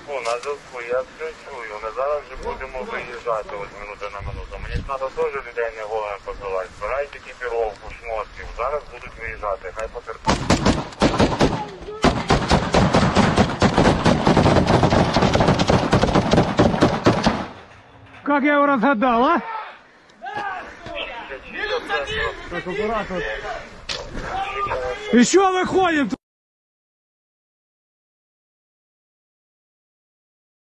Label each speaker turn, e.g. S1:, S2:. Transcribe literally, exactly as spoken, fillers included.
S1: зв'язку, на зв'язку, я все чую. Ми зараз вже будемо виїжджати ось минути на минуту. Мені ж треба теж людей не голими побивати. Збирайте екіпіровку, шмотків. Зараз будуть виїжджати, хай потерпіть.
S2: Как я его разгадал, а? Так, аккуратно. Еще выходим.